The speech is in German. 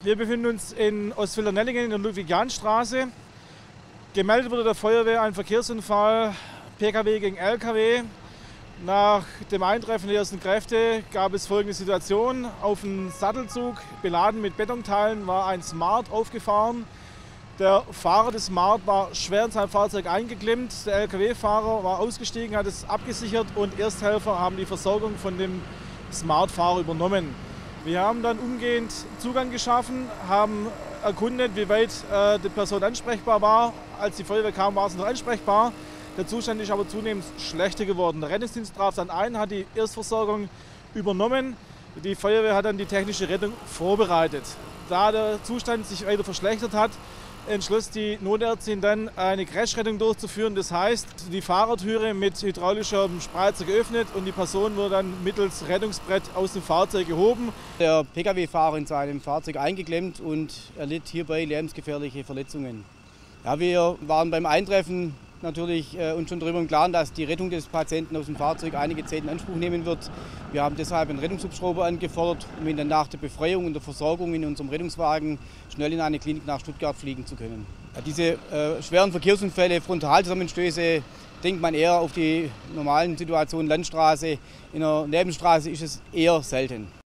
Wir befinden uns in Ostfildern-Nellingen in der Ludwig-Jahn-Straße. Gemeldet wurde der Feuerwehr ein Verkehrsunfall Pkw gegen Lkw. Nach dem Eintreffen der ersten Kräfte gab es folgende Situation. Auf dem Sattelzug, beladen mit Betonteilen, war ein Smart aufgefahren. Der Fahrer des Smart war schwer in sein Fahrzeug eingeklemmt. Der Lkw-Fahrer war ausgestiegen, hat es abgesichert und Ersthelfer haben die Versorgung von dem Smart-Fahrer übernommen. Wir haben dann umgehend Zugang geschaffen, haben erkundet, wie weit die Person ansprechbar war. Als die Feuerwehr kam, war sie noch ansprechbar. Der Zustand ist aber zunehmend schlechter geworden. Der Rettungsdienst traf dann ein, hat die Erstversorgung übernommen. Die Feuerwehr hat dann die technische Rettung vorbereitet. Da der Zustand sich weiter verschlechtert hat, entschloss die Notärztin dann eine Crashrettung durchzuführen. Das heißt, die Fahrertüre mit hydraulischer Spreizer geöffnet und die Person wurde dann mittels Rettungsbrett aus dem Fahrzeug gehoben. Der Pkw-Fahrer in seinem Fahrzeug eingeklemmt und erlitt hierbei lebensgefährliche Verletzungen. Ja, wir waren beim Eintreffen natürlich uns schon darüber im Klaren, dass die Rettung des Patienten aus dem Fahrzeug einige Zeit in Anspruch nehmen wird. Wir haben deshalb einen Rettungshubschrauber angefordert, um ihn dann nach der Befreiung und der Versorgung in unserem Rettungswagen schnell in eine Klinik nach Stuttgart fliegen zu können. Ja, diese schweren Verkehrsunfälle, Frontalzusammenstöße, denkt man eher auf die normalen Situationen Landstraße. In der Nebenstraße ist es eher selten.